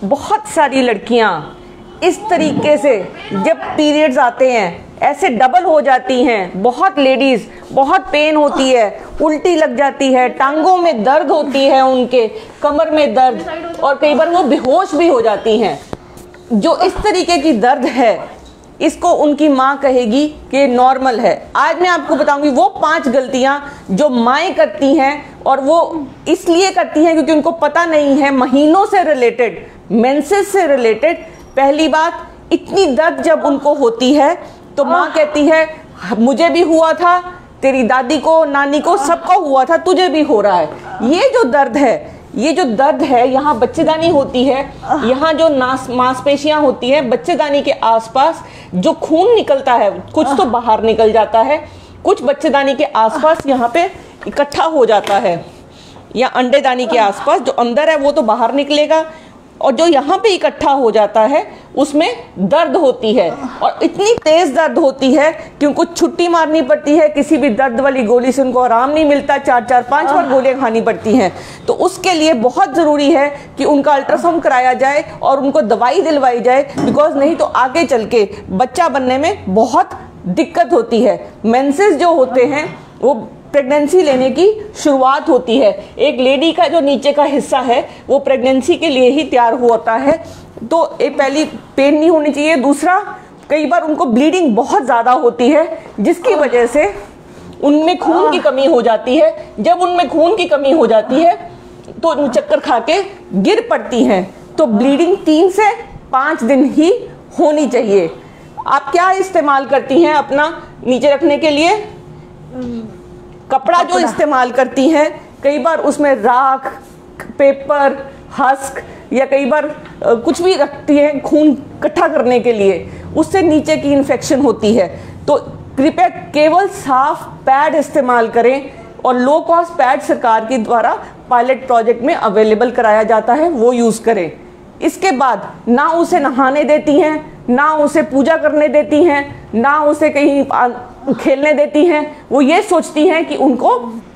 बहुत सारी लड़कियां इस तरीके से जब पीरियड्स आते हैं ऐसे डबल हो जाती हैं। बहुत लेडीज, बहुत पेन होती है, उल्टी लग जाती है, टांगों में दर्द होती है, उनके कमर में दर्द, और कई बार वो बेहोश भी हो जाती हैं। जो इस तरीके की दर्द है इसको उनकी माँ कहेगी कि नॉर्मल है। आज मैं आपको बताऊंगी वो 5 गलतियां जो माएँ करती हैं, और वो इसलिए करती हैं क्योंकि उनको पता नहीं है महीनों से रिलेटेड, मेंसेस से रिलेटेड। पहली बात, इतनी दर्द जब उनको होती है तो माँ कहती है मुझे भी हुआ था, तेरी दादी को, नानी को, सबको हुआ था, तुझे भी हो रहा है। ये जो दर्द है, यहाँ बच्चेदानी होती है, यहाँ जो मांसपेशियां होती हैं बच्चेदानी के आसपास, जो खून निकलता है कुछ तो बाहर निकल जाता है, कुछ बच्चेदानी के आसपास यहाँ पे इकट्ठा हो जाता है, या अंडेदानी के आसपास जो अंदर है वो तो बाहर निकलेगा, और जो यहाँ पे इकट्ठा हो जाता है उसमें दर्द होती है, और इतनी तेज दर्द होती है कि उनको छुट्टी मारनी पड़ती है। किसी भी दर्द वाली गोली से उनको आराम नहीं मिलता, 4-5 बार गोलियां खानी पड़ती हैं। तो उसके लिए बहुत ज़रूरी है कि उनका अल्ट्रासाउंड कराया जाए और उनको दवाई दिलवाई जाए, बिकॉज नहीं तो आगे चल के बच्चा बनने में बहुत दिक्कत होती है। मेंसेस जो होते हैं वो प्रेगनेंसी लेने की शुरुआत होती है। एक लेडी का जो नीचे का हिस्सा है वो प्रेगनेंसी के लिए ही तैयार होता है। तो एक पहली पेन नहीं होनी चाहिए, दूसरा कई बार उनको ब्लीडिंग बहुत ज़्यादा होती है जिसकी वजह से उनमें खून की कमी हो जाती है। जब उनमें खून की कमी हो जाती है तो चक्कर खा के गिर पड़ती हैं। तो ब्लीडिंग 3 से 5 दिन ही होनी चाहिए। आप क्या इस्तेमाल करती हैं अपना नीचे रखने के लिए? कपड़ा जो इस्तेमाल करती हैं, कई बार उसमें राख, पेपर, हस्क, या कई बार कुछ भी रखती हैं खून इकट्ठा करने के लिए, उससे नीचे की इन्फेक्शन होती है। तो कृपया केवल साफ पैड इस्तेमाल करें, और लो कॉस्ट पैड सरकार के द्वारा पायलट प्रोजेक्ट में अवेलेबल कराया जाता है, वो यूज़ करें। इसके बाद ना उसे नहाने देती हैं, ना उसे पूजा करने देती हैं, ना उसे कहीं खेलने देती हैं। वो ये सोचती हैं कि उनको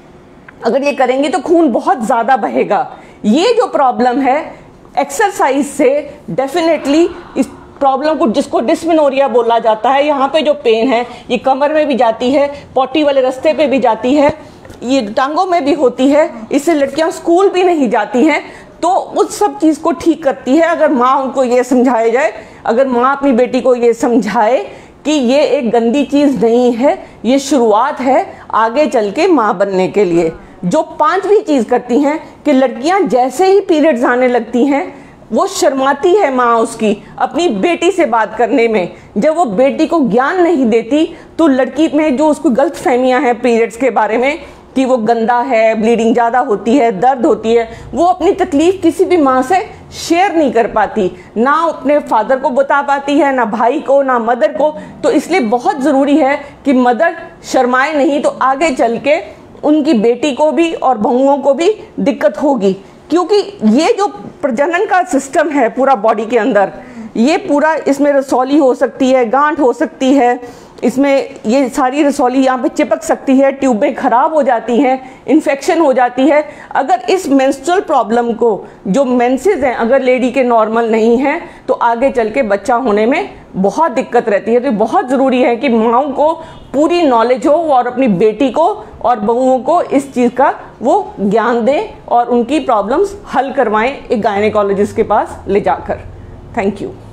अगर ये करेंगी तो खून बहुत ज़्यादा बहेगा। ये जो प्रॉब्लम है एक्सरसाइज से डेफिनेटली इस प्रॉब्लम को, जिसको डिस्मेनोरिया बोला जाता है, यहाँ पे जो पेन है ये कमर में भी जाती है, पोटी वाले रास्ते पे भी जाती है, ये टांगों में भी होती है, इससे लड़कियाँ स्कूल भी नहीं जाती हैं। तो उस सब चीज़ को ठीक करती है अगर माँ उनको ये समझाया जाए, अगर माँ अपनी बेटी को ये समझाए कि ये एक गंदी चीज़ नहीं है, ये शुरुआत है आगे चल के माँ बनने के लिए। जो 5वीं चीज़ करती हैं कि लड़कियां जैसे ही पीरियड्स आने लगती हैं वो शर्माती है माँ उसकी अपनी बेटी से बात करने में। जब वो बेटी को ज्ञान नहीं देती तो लड़की में जो उसको गलत फहमियाँ हैं पीरियड्स के बारे में कि वो गंदा है, ब्लीडिंग ज़्यादा होती है, दर्द होती है, वो अपनी तकलीफ़ किसी भी माँ से शेयर नहीं कर पाती, ना अपने फादर को बता पाती है, ना भाई को, ना मदर को। तो इसलिए बहुत ज़रूरी है कि मदर शर्माए नहीं, तो आगे चल के उनकी बेटी को भी और बहुओं को भी दिक्कत होगी। क्योंकि ये जो प्रजनन का सिस्टम है पूरा बॉडी के अंदर, ये पूरा, इसमें रसौली हो सकती है, गांठ हो सकती है, इसमें ये सारी रसौली यहाँ पे चिपक सकती है, ट्यूबें खराब हो जाती हैं, इन्फेक्शन हो जाती है। अगर इस मेंस्ट्रुअल प्रॉब्लम को, जो मेंसेस हैं, अगर लेडी के नॉर्मल नहीं हैं तो आगे चल के बच्चा होने में बहुत दिक्कत रहती है। तो बहुत ज़रूरी है कि माँओं को पूरी नॉलेज हो और अपनी बेटी को और बहुओं को इस चीज़ का वो ज्ञान दें और उनकी प्रॉब्लम्स हल करवाएं एक गायनेकोलॉजिस्ट के पास ले जाकर। Thank you.